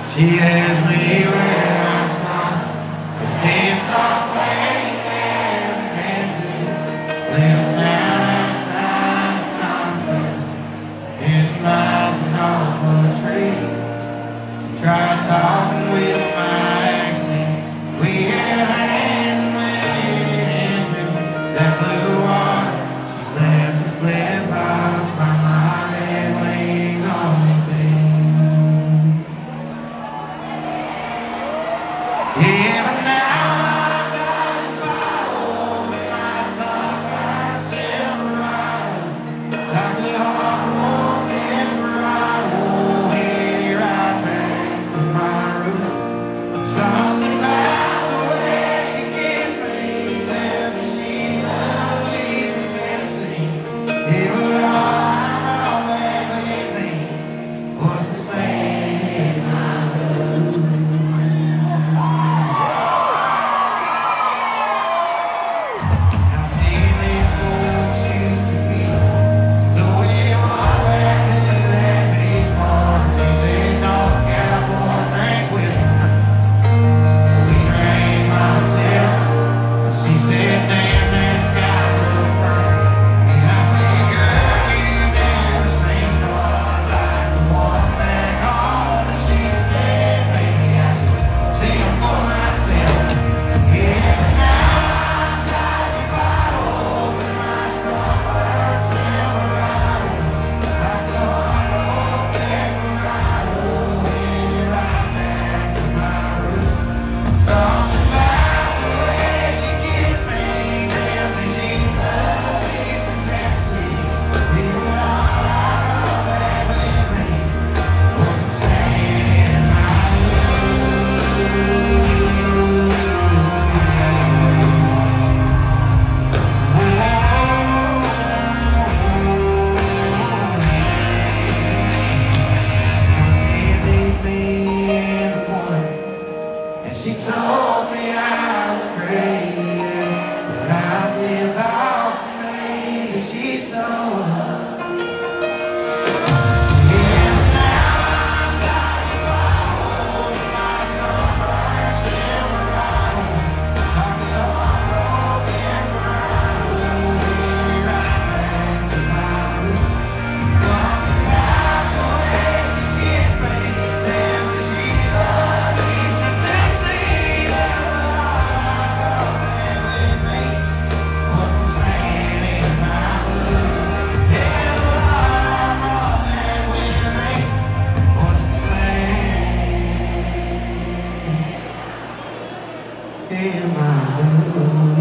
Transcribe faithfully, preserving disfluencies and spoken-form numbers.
She asked me where I was from. I said somewhere you never been to. Lived down outside Knoxville, hidden miles from all the trees. She tried talking with my accent. We had hands and went into that blue water. She left her flip-flops by my red wings on the bed. Yeah, but now I'm dodging bottles in my sunburned Silverado, like a hard-worn desperado, headed right back to my roots. Something about the way she gets me tells me she loves East from Tennessee. Yeah, but all I brought back with me was the sand in my boots. She told me I was crazy, but I still thought maybe she saw. In my room.